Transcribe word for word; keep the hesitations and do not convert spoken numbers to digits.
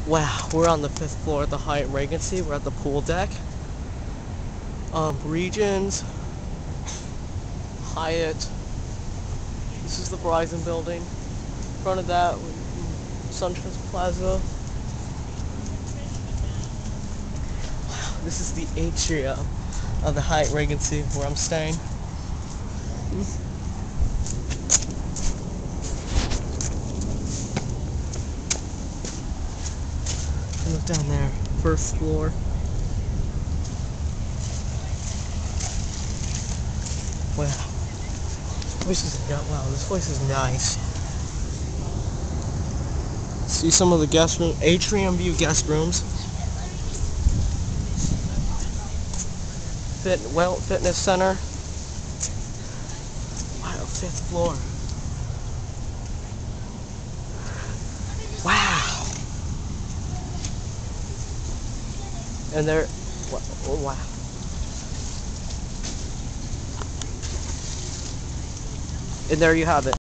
Wow, we're on the fifth floor of the Hyatt Regency. We're at the pool deck. Um, Regions, Hyatt. This is the Verizon building. In front of that, SunTrust Plaza. Wow, this is the atrium of the Hyatt Regency where I'm staying. Look down there, first floor. Wow, this place is wow. This place is nice. See some of the guest room, atrium view guest rooms. Fit well fitness center. Wow, fifth floor. Wow. And there, oh wow. And there you have it.